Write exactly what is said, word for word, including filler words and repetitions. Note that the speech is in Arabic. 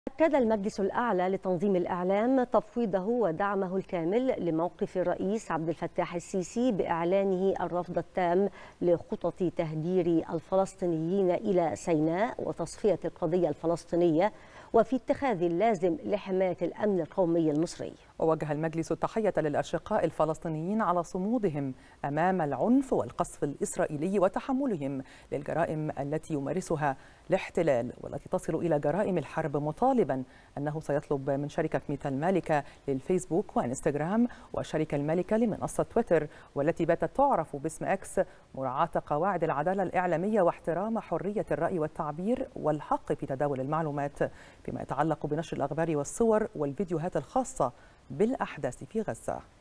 أكد المجلس الأعلى لتنظيم الإعلام تفويضه ودعمه الكامل لموقف الرئيس عبد الفتاح السيسي بإعلانه الرفض التام لخطط تهجير الفلسطينيين إلى سيناء وتصفية القضية الفلسطينية وفي اتخاذ اللازم لحماية الأمن القومي المصري. ووجه المجلس التحية للأشقاء الفلسطينيين على صمودهم أمام العنف والقصف الإسرائيلي وتحملهم للجرائم التي يمارسها الاحتلال والتي تصل إلى جرائم الحرب، مطالبا أنه سيطلب من شركة ميتا المالكة للفيسبوك وإنستغرام والشركة المالكة لمنصة تويتر والتي باتت تعرف باسم إكس مراعاة قواعد العدالة الإعلامية واحترام حرية الرأي والتعبير والحق في تداول المعلومات فيما يتعلق بنشر الأخبار والصور والفيديوهات الخاصة بالأحداث في غزة.